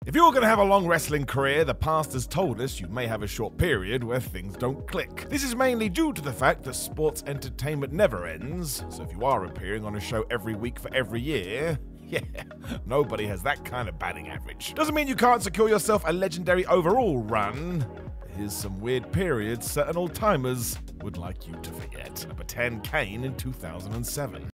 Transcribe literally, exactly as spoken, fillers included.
If you're going to have a long wrestling career, the past has told us you may have a short period where things don't click. This is mainly due to the fact that sports entertainment never ends, so if you are appearing on a show every week for every year, yeah, nobody has that kind of batting average. Doesn't mean you can't secure yourself a legendary overall run. Here's some weird periods certain old-timers would like you to forget. Number ten, Kane in two thousand seven.